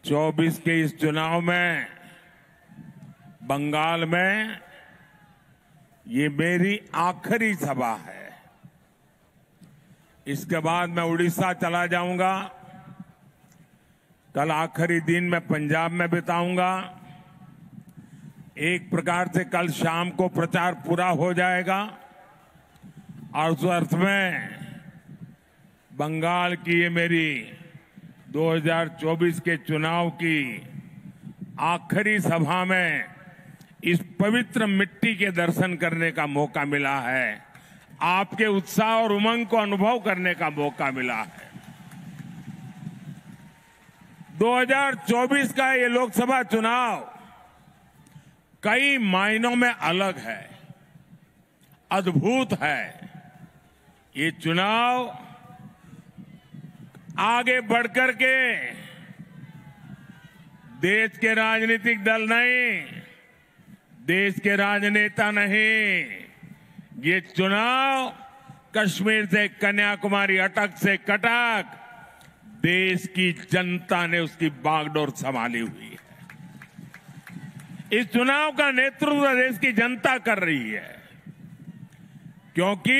24 के इस चुनाव में बंगाल में ये मेरी आखिरी सभा है। इसके बाद मैं उड़ीसा चला जाऊंगा। कल आखिरी दिन मैं पंजाब में बिताऊंगा। एक प्रकार से कल शाम को प्रचार पूरा हो जाएगा और उस अर्थ में बंगाल की ये मेरी 2024 के चुनाव की आखिरी सभा में इस पवित्र मिट्टी के दर्शन करने का मौका मिला है। आपके उत्साह और उमंग को अनुभव करने का मौका मिला है। 2024 का ये लोकसभा चुनाव कई मायनों में अलग है, अद्भुत है। ये चुनाव आगे बढ़कर के देश के राजनीतिक दल नहीं, देश के राजनेता नहीं, ये चुनाव कश्मीर से कन्याकुमारी, अटक से कटक देश की जनता ने उसकी बागडोर संभाली हुई है। इस चुनाव का नेतृत्व देश की जनता कर रही है, क्योंकि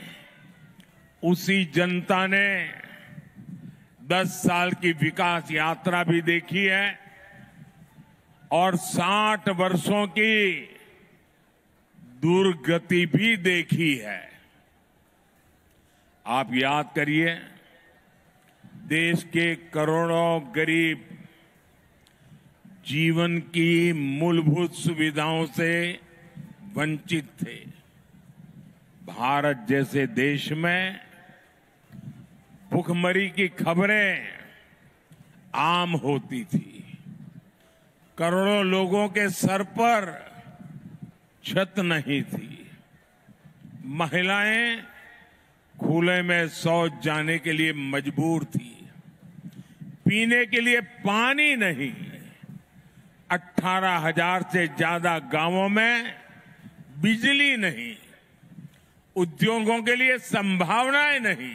उसी जनता ने 10 साल की विकास यात्रा भी देखी है और 60 वर्षों की दुर्गति भी देखी है। आप याद करिए, देश के करोड़ों गरीब जीवन की मूलभूत सुविधाओं से वंचित थे। भारत जैसे देश में भुखमरी की खबरें आम होती थी। करोड़ों लोगों के सर पर छत नहीं थी। महिलाएं खुले में शौच जाने के लिए मजबूर थी। पीने के लिए पानी नहीं। 18,000 से ज्यादा गांवों में बिजली नहीं। उद्योगों के लिए संभावनाएं नहीं।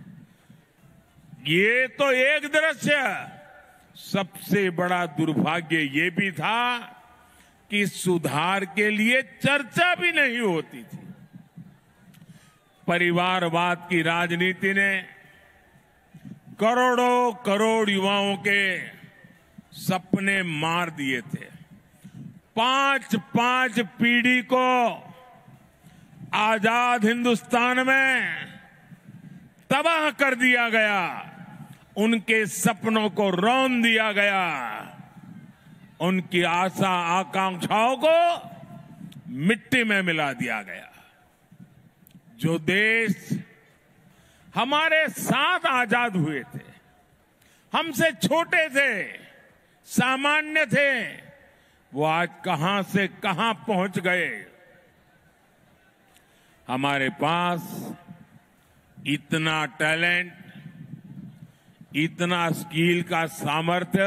ये तो एक दृश्य। सबसे बड़ा दुर्भाग्य ये भी था कि सुधार के लिए चर्चा भी नहीं होती थी। परिवारवाद की राजनीति ने करोड़ों करोड़ युवाओं के सपने मार दिए थे। 5-5 पीढ़ी को आजाद हिंदुस्तान में तबाह कर दिया गया। उनके सपनों को रौंद दिया गया। उनकी आशा आकांक्षाओं को मिट्टी में मिला दिया गया। जो देश हमारे साथ आजाद हुए थे, हमसे छोटे थे, सामान्य थे, वो आज कहां से कहां पहुंच गए। हमारे पास इतना टैलेंट, इतना स्किल का सामर्थ्य,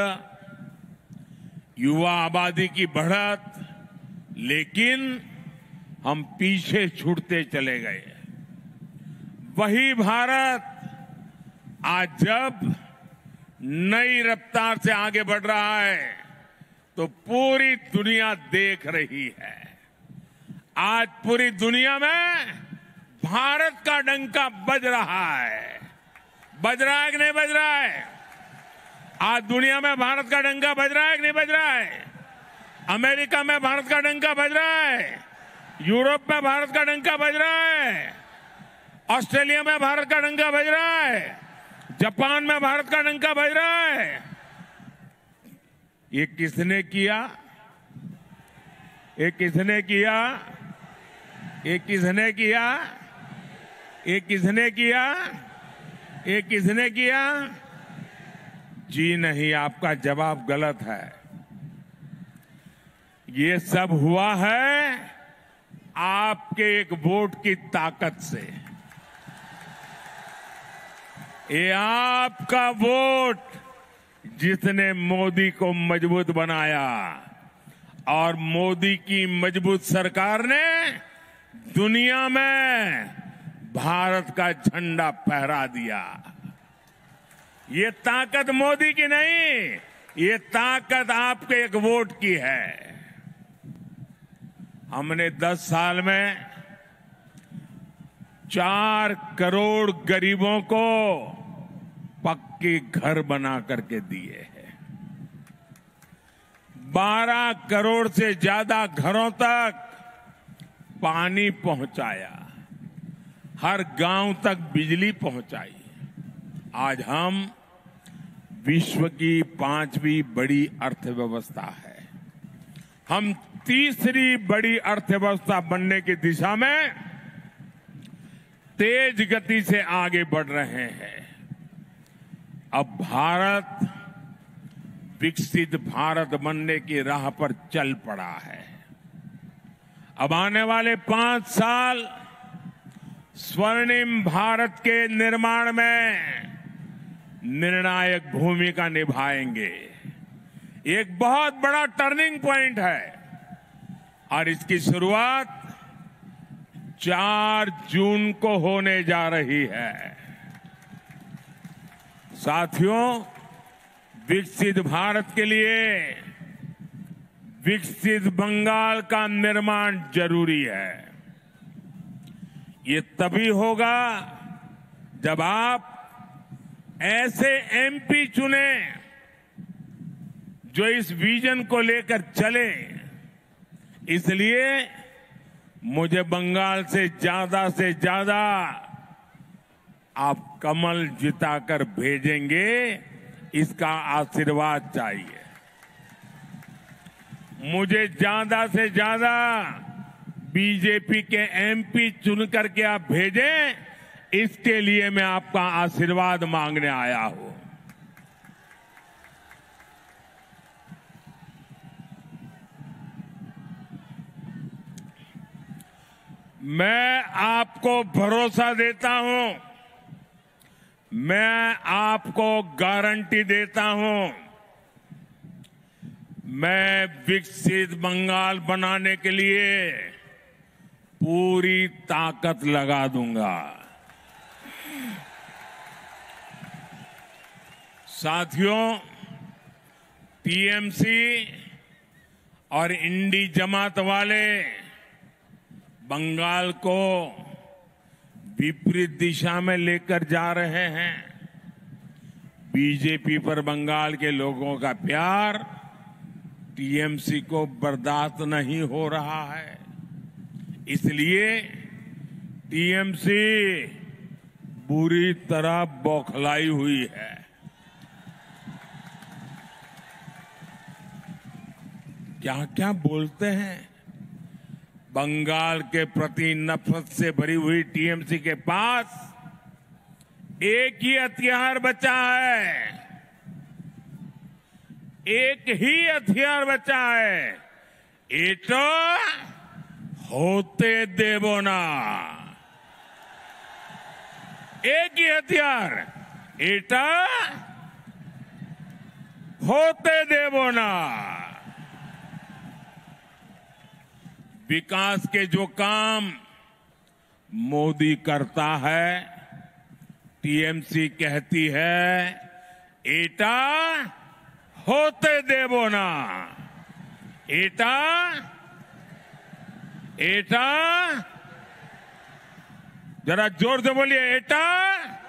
युवा आबादी की बढ़त, लेकिन हम पीछे छूटते चले गए। वही भारत आज जब नई रफ्तार से आगे बढ़ रहा है तो पूरी दुनिया देख रही है। आज पूरी दुनिया में भारत का डंका बज रहा है। बज रहा है कि नहीं बज रहा है? आज दुनिया में भारत का डंका बज रहा है कि नहीं बज रहा है? अमेरिका में भारत का डंका बज रहा है। यूरोप में भारत का डंका बज रहा है। ऑस्ट्रेलिया में भारत का डंका बज रहा है। जापान में भारत का डंका बज रहा है। ये किसने किया? ये किसने किया? ये किसने किया? ये किसने किया? ये किसने किया? जी नहीं, आपका जवाब गलत है। ये सब हुआ है आपके एक वोट की ताकत से। ये आपका वोट जिसने मोदी को मजबूत बनाया, और मोदी की मजबूत सरकार ने दुनिया में भारत का झंडा फहरा दिया। ये ताकत मोदी की नहीं, ये ताकत आपके एक वोट की है। हमने 10 साल में 4 करोड़ गरीबों को पक्के घर बना करके दिए हैं। 12 करोड़ से ज्यादा घरों तक पानी पहुंचाया, हर गांव तक बिजली पहुंचाई। आज हम विश्व की 5वीं बड़ी अर्थव्यवस्था है। हम तीसरी बड़ी अर्थव्यवस्था बनने की दिशा में तेज गति से आगे बढ़ रहे हैं। अब भारत विकसित भारत बनने की राह पर चल पड़ा है। अब आने वाले 5 साल स्वर्णिम भारत के निर्माण में निर्णायक भूमिका निभाएंगे। एक बहुत बड़ा टर्निंग पॉइंट है और इसकी शुरुआत 4 जून को होने जा रही है। साथियों, विकसित भारत के लिए विकसित बंगाल का निर्माण जरूरी है। ये तभी होगा जब आप ऐसे एमपी चुने जो इस विजन को लेकर चले। इसलिए मुझे बंगाल से ज्यादा आप कमल जिताकर भेजेंगे, इसका आशीर्वाद चाहिए। मुझे ज्यादा से ज्यादा बीजेपी के एमपी चुन करके आप भेजें, इसके लिए मैं आपका आशीर्वाद मांगने आया हूं। मैं आपको भरोसा देता हूं, मैं आपको गारंटी देता हूं, मैं विकसित बंगाल बनाने के लिए पूरी ताकत लगा दूंगा। साथियों, टीएमसी और इंडी जमात वाले बंगाल को विपरीत दिशा में लेकर जा रहे हैं। बीजेपी पर बंगाल के लोगों का प्यार टीएमसी को बर्दाश्त नहीं हो रहा है। इसलिए टीएमसी बुरी तरह बौखलाई हुई है। क्या क्या बोलते हैं। बंगाल के प्रति नफरत से भरी हुई टीएमसी के पास एक ही हथियार बचा है, एक ही हथियार बचा है, एटा होते देवो ना। एक ही हथियार, एटा होते देवो ना। विकास के जो काम मोदी करता है, टीएमसी कहती है एटा होते देवो ना। एटा एटा, जरा जोर से बोलिए, एटा